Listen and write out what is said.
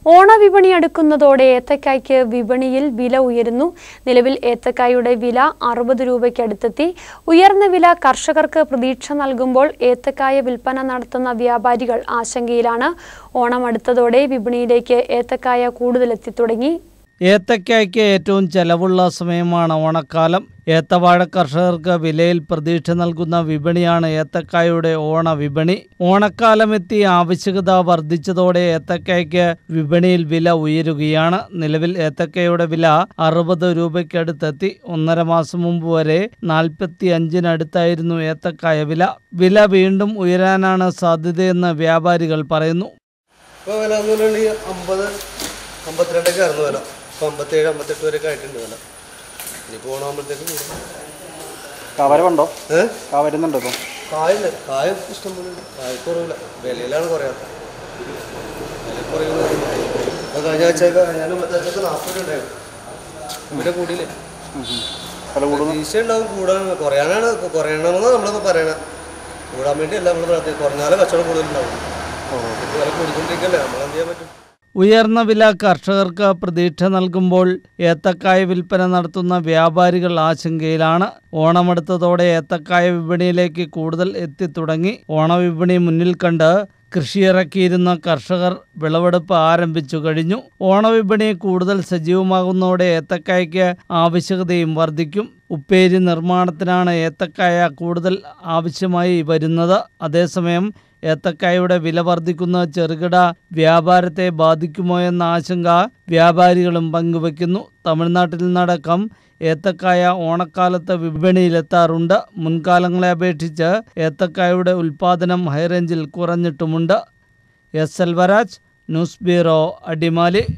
ഓണവിപണി അടുക്കുന്നതോടെ ഏത്തക്കായ്ക്ക് വിപണിയിൽ വില ഉയരുന്നു. നിലവിൽ ഏത്തക്കായുടെ വില 60 രൂപയ്ക്കടുത്തെത്തി. ഉയർന്ന വില കർഷകർക്ക് പ്രതീക്ഷ നൽകുമ്പോൾ ഏത്തക്കായ വിൽപ്പന നടത്തുന്ന വ്യാപാരികൾ ആശങ്കയിലാണ്. ഓണം അടുത്തതോടെ വിപണിയിലേക്ക് ഏത്തക്കായ കൂടുതൽ എത്തിത്തുടങ്ങി. ഏത്തക്കായ്ക്ക് ഏറ്റവും ചെലവുള്ള സമയമാണ് ഓണക്കാലം. ഏത്തവാഴ കർഷകർക്ക് വിലയിൽ പ്രതീക്ഷ നൽകുന്ന വിപണിയാണ് ഏത്തക്കായുടെ ഓണവിപണി. ഓണക്കാലമെത്തി ആവശ്യകത വർദ്ധിച്ചതോടെ ഏത്തക്കായ്ക്ക് വിപണിയിൽ വില ഉയരുകയാണ്. നിലവിൽ ഏത്തക്കായുടെ വില 60 രൂപയ്ക്കടുത്തെത്തി. 1.5 മാസം മുമ്പ് വരെ 45-നടുത്തായിരുന്നു ഏത്തക്കായ വില. വില വീണ്ടും ഉയരാനാണ് സാധ്യതയെന്ന് വ്യാപാരികൾ പറയുന്നു. 52 ആയിരുന്നു വില. 57-58 വരെയൊക്കെ ആയിട്ടുണ്ട് വില. ഇനിയിപ്പോൾ ഓണാകുമ്പോഴത്തേക്ക് കവരുണ്ടോ? കവരുന്നുണ്ടോ? ഇപ്പം കായുണ്ട്. കായ ഇഷ്ടംപോലെ കായക്കുറവില്ല. വിലയിലാണ് കുറയാത്തത്. വില കുറയുന്നത് കഴിഞ്ഞ ആഴ്ചയൊക്കെ 40 ഉണ്ടായിരുന്നു. വില കൂടിയില്ലേ? പ്രതീക്ഷ ഉണ്ടാവും കൂടാൻ. കുറയണമെന്ന് നമ്മളിപ്പോൾ പറയണത്. കൂടാൻ വേണ്ടിയല്ല നമ്മൾ പ്രാർത്ഥിക്കുന്നത്. കുറഞ്ഞാലും കച്ചവടം കൂടുതലുണ്ടാവും. വില കൂടിക്കൊണ്ടിരിക്കല്ലേ, നമ്മളെന്ത് ചെയ്യാൻ പറ്റും? ഉയർന്ന വില കർഷകർക്ക് പ്രതീക്ഷ നൽകുമ്പോൾ ഏത്തക്കായ വിൽപ്പന നടത്തുന്ന വ്യാപാരികൾ ആശങ്കയിലാണ്. ഓണമെടുത്തതോടെ ഏത്തക്കായ വിപണിയിലേക്ക് കൂടുതൽ എത്തിത്തുടങ്ങി. ഓണവിപണി മുന്നിൽ കണ്ട് കൃഷിയിറക്കിയിരുന്ന കർഷകർ വിളവെടുപ്പ് ആരംഭിച്ചു കഴിഞ്ഞു. ഓണവിപണി കൂടുതൽ സജീവമാകുന്നതോടെ ഏത്തക്കായ്ക്ക് ആവശ്യകതയും വർദ്ധിക്കും. ഉപ്പേരി നിർമ്മാണത്തിനാണ് ഏത്തക്കായ കൂടുതൽ ആവശ്യമായി വരുന്നത്. അതേസമയം ഏത്തക്കായുടെ വില വർദ്ധിക്കുന്നത് ചെറുകിട വ്യാപാരത്തെ ബാധിക്കുമോ എന്ന ആശങ്ക വ്യാപാരികളും പങ്കുവയ്ക്കുന്നു. തമിഴ്നാട്ടിൽ നിന്നടക്കം ഏത്തക്കായ ഓണക്കാലത്ത് വിപണിയിലെത്താറുണ്ട്. മുൻകാലങ്ങളെ അപേക്ഷിച്ച് ഏത്തക്കായുടെ ഉൽപ്പാദനം ഹൈറേഞ്ചിൽ കുറഞ്ഞിട്ടുമുണ്ട്. S. Selvaraj, news bureau, Adimali.